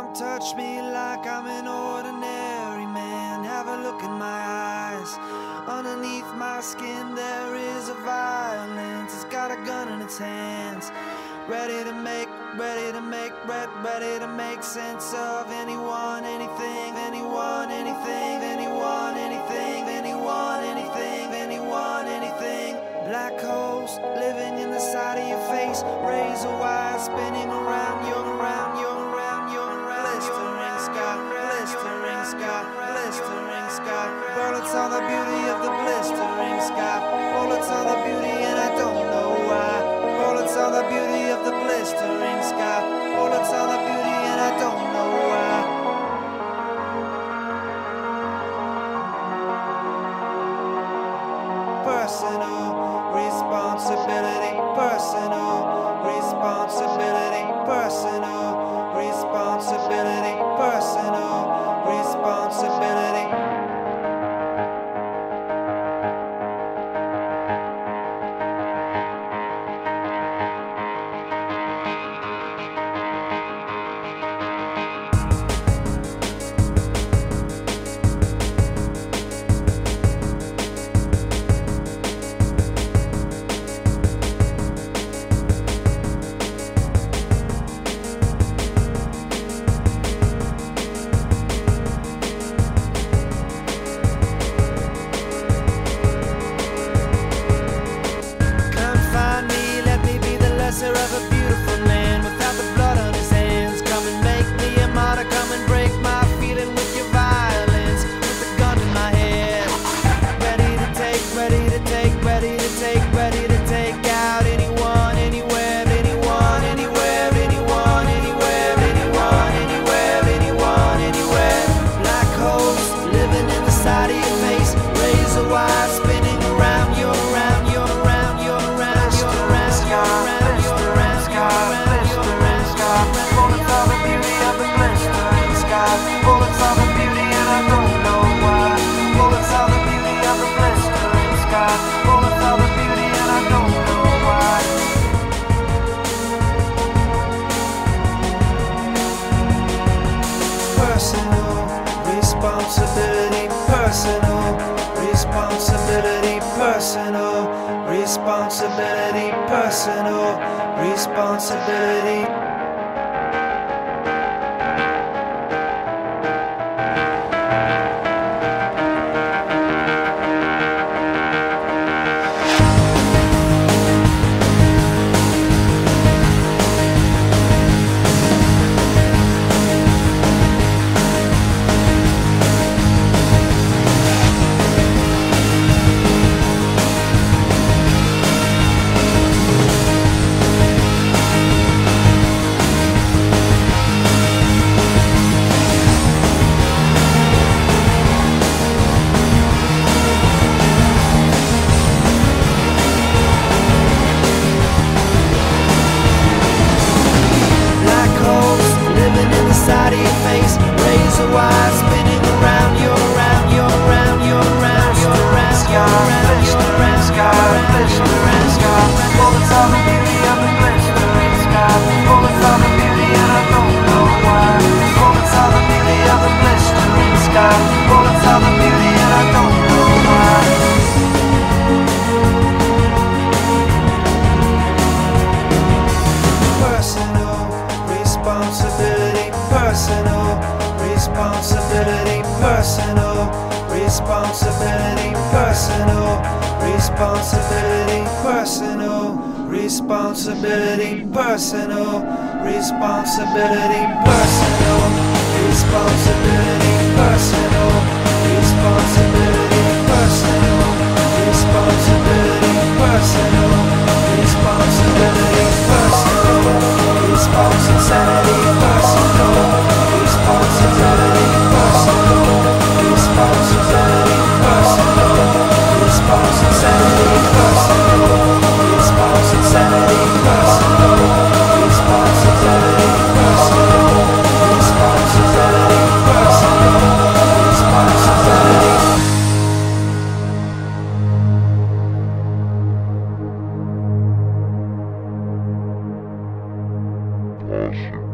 Don't touch me like I'm an ordinary man. Have a look in my eyes. Underneath my skin there is a violence. It's got a gun in its hands, ready to make sense of anyone, anything, anyone, anything, anyone, anything, anyone, anything, anyone, anything. Black holes living in the side of your face, razor wire spinning around you, around you, around you, around. Blistering sky, blistering sky, blistering sky. Bullets on the beauty of the blistering sky. Bullets on the beauty and I don't know why. Bullets on the beauty of the blistering sky. Bullets on the beauty and I don't know why. Personal responsibility, personal responsibility, personal responsibility, personal responsibility. Of a beautiful man without the blood on his hands. Come and make me a martyr, come and break my feeling with your violence. With a gun in my head, ready to take, ready to take, ready to take, ready to take out anyone, anywhere, anyone, anywhere, anyone, anywhere, anyone, anywhere, anyone, anywhere. Black holes living in the side of your face, razor wire spinning around you, around you, around you, around you, around you, around. Bullets on the beauty and I don't know why. Bullets on the beauty of the blistering sky. Bullets on the beauty and I don't know why. Personal responsibility, personal responsibility, personal responsibility, personal responsibility. Side of your face, razor wire spinning around you, around you, around you, around you, around you, around you, around you, around you. Bullets on the beauty of the blistering sky. Bullets on the beauty and I don't know why. Bullets on the beauty of the blistering sky. Bullets on the beauty and I don't know why. Personal responsibility, personal responsibility, personal responsibility, personal responsibility, personal responsibility, personal responsibility, personal responsibility, personal responsibility, personal responsibility, personal responsibility, personal responsibility, personal responsibility, personal responsibility, personal responsibility, personal responsibility, personal responsibility, personal responsibility, personal responsibility.